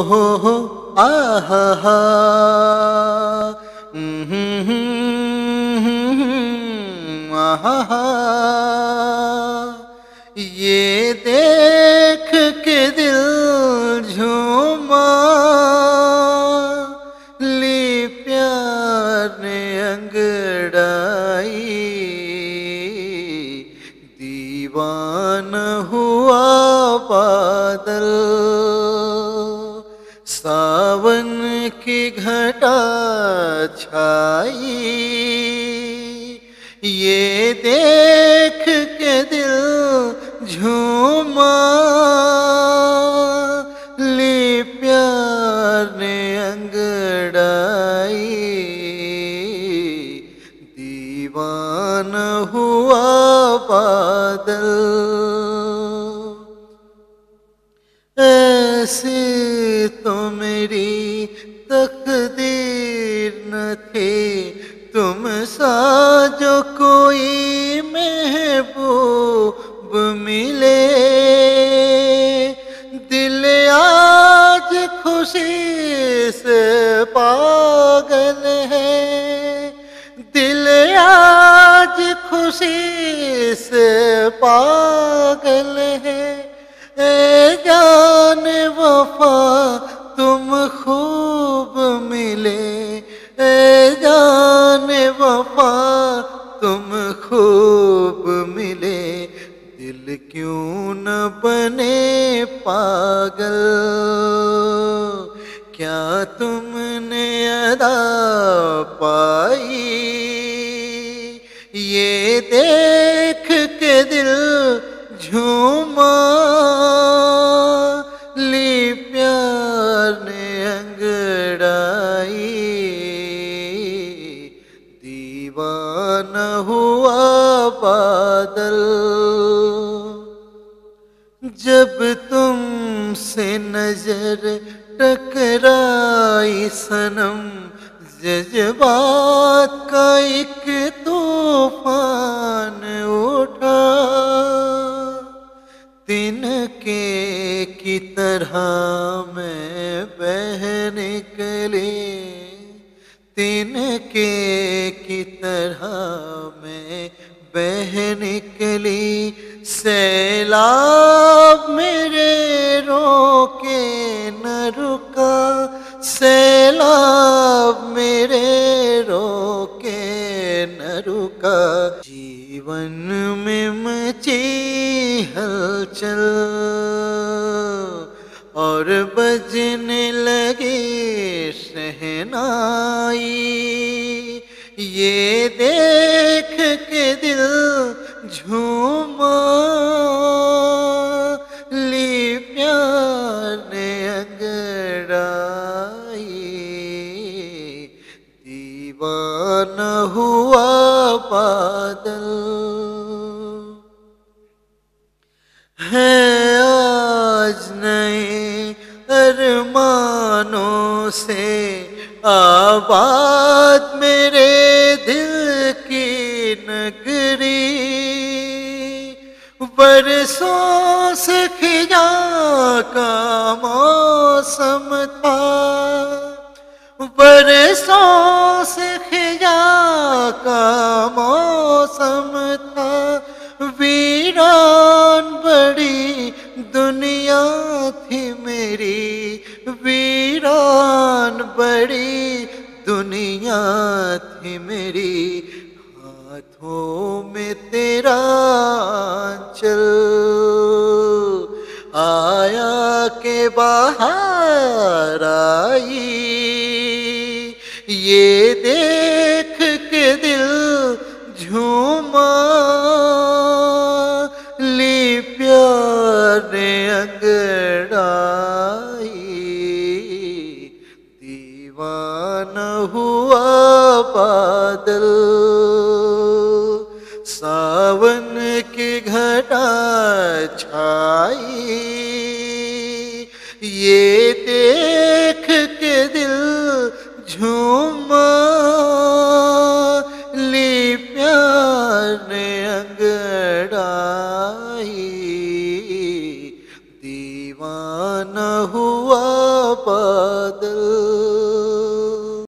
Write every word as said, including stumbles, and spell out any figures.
हो हो आहा हा आहा हा। ये देख के दिल झूमा, ली प्यार ने अंगड़ाई, दीवाना हुआ बादल, सावन की घटा छाई। ये देख के दिल झूमा, ली प्यार ने अंगड़ाई, दीवाना हुआ बादल। ऐसी तो मेरी तकदीर न थी, तुम सा जो कोई महबूब मिले। दिल आज खुशी से पागल है, दिल आज खुशी से पागल है। ए जान वफा तुम खूब मिले, ए जान वफा तुम खूब मिले। दिल क्यों न बने पागल, क्या तुमने अदा पाई। ये देख के दिल झूमा, ली प्यार ने अंगड़ाई, दीवाना हुआ बादल। जब तुमसे नजर टकराई सनम, जज्बात का एक तूफान उठा। तिनके की तरह मैं बह निकली, तिनके की तरह मैं बह निकली। सैलाब मेरे रोके न रुका, सैलाब मेरे रोके न रुका। जीवन में मची हलचल और बजने लगी शहनाई। ये देख के दिल झूमा, ली प्यार ने अंगड़ाई, दीवाना हुआ बादल। है आज नए अरमानों से आबाद मेरे दिल की नगरी। बरसों से खिजा का मौसम था, बरसों से खिजा का मौसम था। वीरान बड़ी दुनिया थी मेरी, वीरान बड़ी दुनिया थी मेरी। हाथों में तेरा आंचल आया के बाहर आई। ये देख के दिल झूमा, ली प्यार ने अंगड़ाई, दीवाना हुआ बादल। सावन की घटा छाई, ये देख के दिल झूमा, ली प्यार ने अंगड़ाई, दीवाना हुआ बादल